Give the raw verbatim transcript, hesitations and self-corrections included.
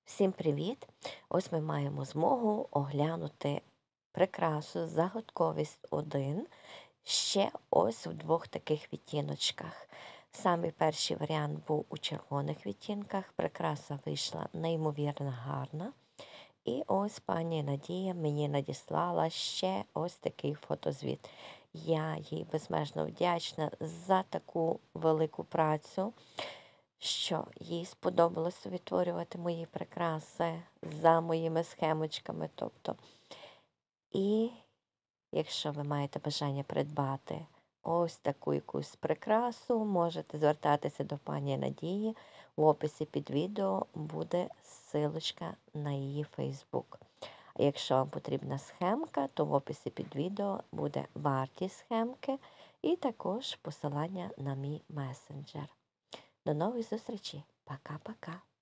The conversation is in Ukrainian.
Всім привіт! Ось ми маємо змогу оглянути прикрасу загадковість один ще ось у двох таких відтіночках. Самий перший варіант був у червоних відтінках, прикраса вийшла неймовірно гарна. І ось пані Надія мені надіслала ще ось такий фотозвіт. Я їй безмежно вдячна за таку велику працю, що їй сподобалося відтворювати мої прикраси за моїми схемочками. Тобто, і якщо ви маєте бажання придбати ось таку якусь прикрасу, можете звертатися до пані Надії. В описі під відео буде ссылочка на її Фейсбук. А якщо вам потрібна схемка, то в описі під відео буде вартість схемки і також посилання на мій месенджер. До нових зустрічей. Пока-пока.